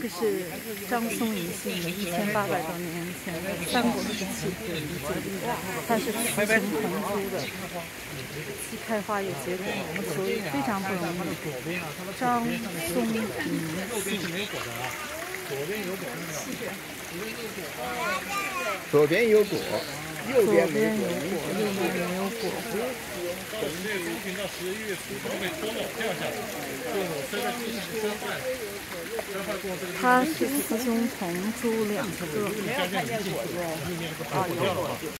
这是张松银杏，1800多年前的三国时期的遗迹，它是雌雄同株的，既开花也结果，所以非常不容易。张松银杏。 左边有果，右边没有果。 到11月初它被脱落掉下来，这个它是雌雄同株2个。 没有看见果子。